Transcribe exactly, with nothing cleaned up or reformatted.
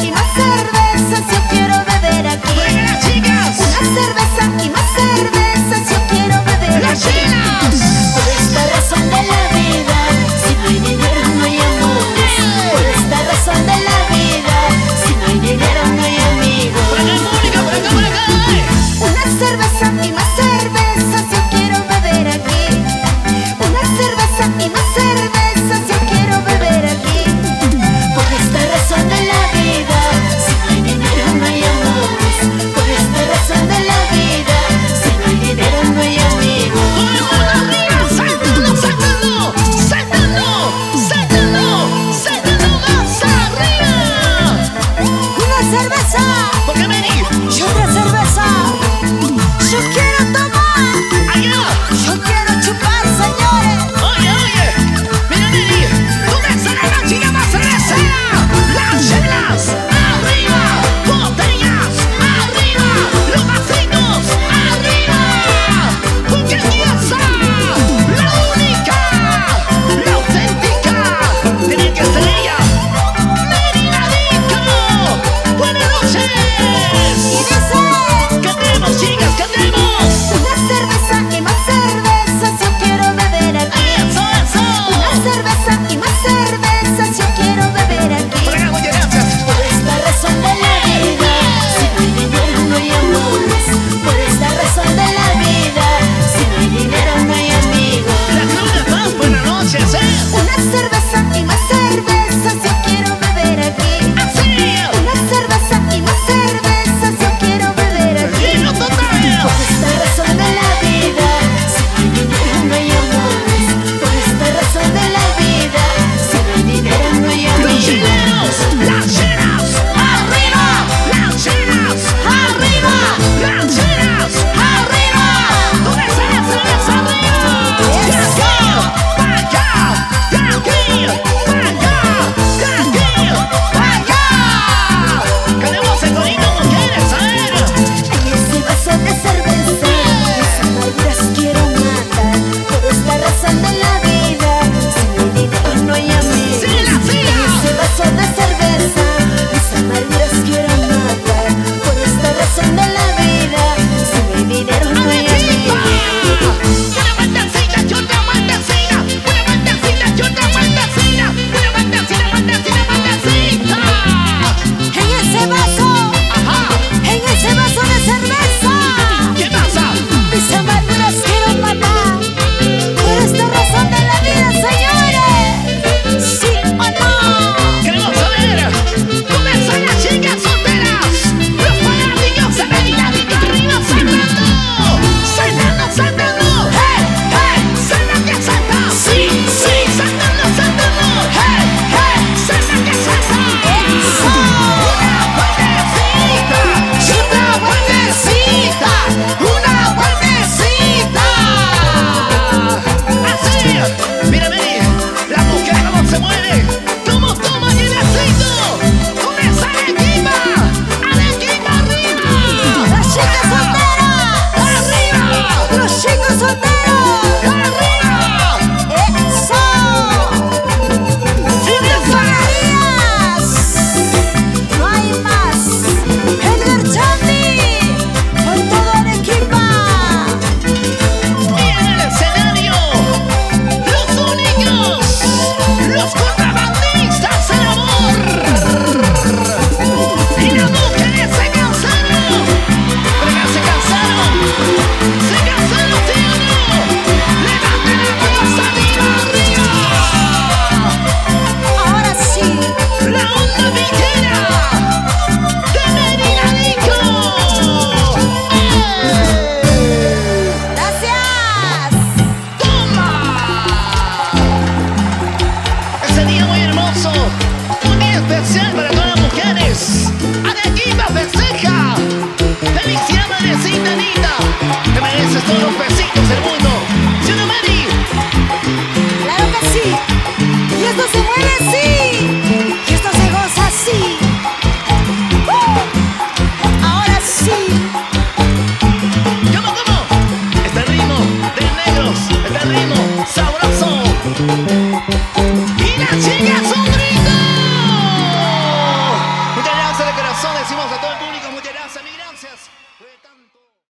y más cervezas, yo quiero beber aquí. ¡Las chicas! Una cerveza y más cervezas, yo quiero beber ¡Las aquí. chicas! Por esta razón de la vida, si no hay dinero no hay amores. Por esta razón de la vida, si no hay dinero no hay amigos. ¡Por acá, Mónica! ¡Por acá, por acá! Una cerveza y más cervezas, yo quiero beber aquí. Una cerveza y más cervezas, yo quiero beber aquí. Por esta razón de la vida, si no hay dinero no hay amores. Por esta razón de la vida, si no hay dinero no hay amigos. ¡Todo el mundo arriba! ¡Saltando, saltando! ¡Saltando! ¡Saltando! ¡Saltando más arriba! Una cerveza ¿Por qué, Mary? y otra cerveza.